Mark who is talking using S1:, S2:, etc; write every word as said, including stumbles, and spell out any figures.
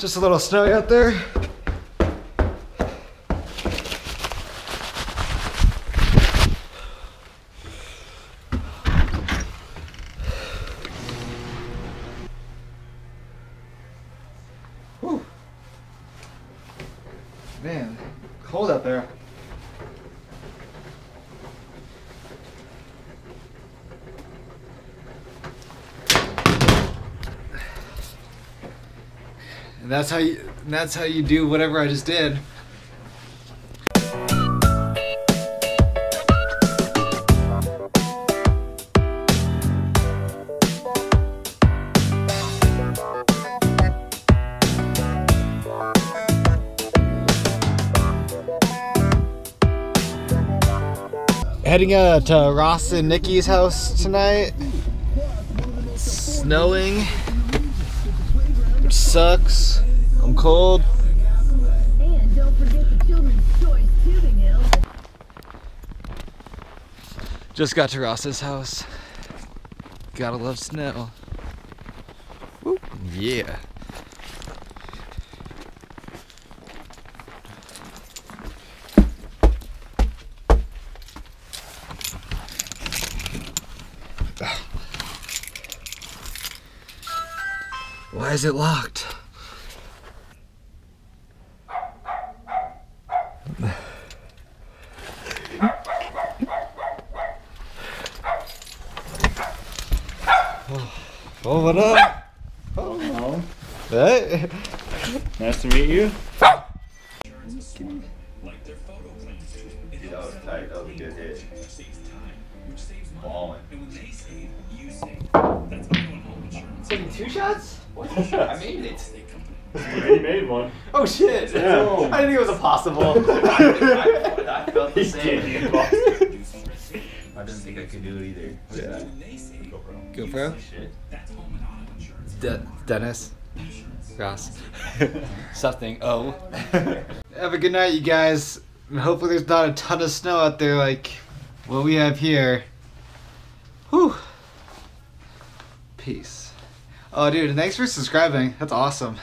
S1: Just a little snowy out there. Whew. Man, cold out there. And that's how you and that's how you do whatever I just did. Heading out to Ross and Nikki's house tonight. It's snowing, which sucks. I'm cold.
S2: And don't forget the children's choice tubing hill.
S1: Just got to Ross's house. Gotta love snow. Woo. Yeah. Why is it locked? Oh, what up?
S3: Oh, hello.
S1: Hey.
S3: Nice to meet you.
S4: That was tight. That was a good hit. Ballin'.
S1: Taking two shots? What? I made it.
S3: You made one.
S1: Oh shit!
S3: Yeah.
S1: I didn't think it was impossible.
S4: I, I felt the same. I didn't think I could do it either. What is that? GoPro.
S1: GoPro?
S4: Shit.
S1: De Dennis. Ross. Something. Oh. Have a good night, you guys. Hopefully there's not a ton of snow out there like what we have here. Whew. Peace. Oh, dude, thanks for subscribing. That's awesome.